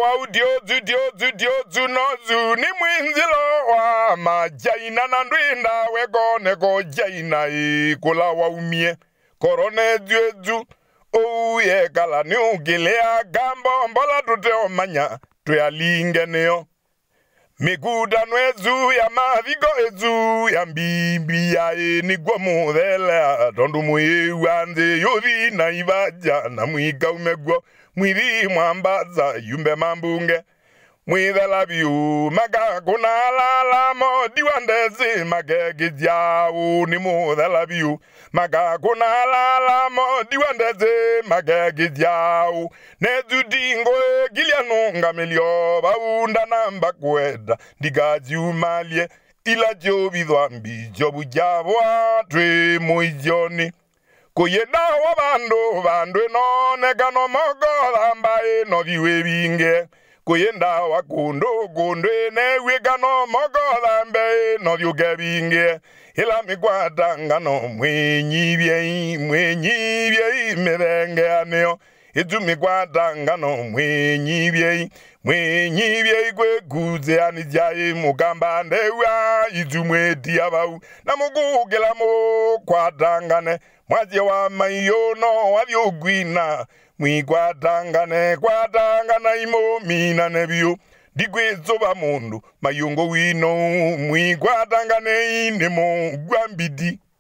wa udiozu nozu ni mwinzilo wa majaina na ndwinda wegone go jaina kula wa umie korone duedu ye kala ni ugilea gambo mbola tute omanya tuyalinge neo mikuda nwezu ya mavigo ezu ya mbimbi ya ni gomu dhele tondu muiwanze yovi na ivaja na muika umegwo mwiri mwambaza yumbe mambunge mwidhala biu maga kuna lala mo diwandezi magegijau ni mudhala biu maga kuna lala mo diwandezi magegijau nezu dingo gilianu ngamelio baunda namba kweda digaji umalie ila jobi dhambi jobu jabwa twe moijoni kuyenda wa bandu no negano mogola mbae no biwe binge kuyenda wa kundo ne wegano mogola mbae no yuge binge ila mikwatangana mwenyi bye merenge aneo itu mikwatangana mwenyi bye kwe guze anijaye mugamba ndewa itu mweti abau na mugugela mo kwatangane mwaje wa mayono wabyogwina kwatangana imo mina nebyo digwezoba mundu mayongo wino mwikwatangane inemo gwambidi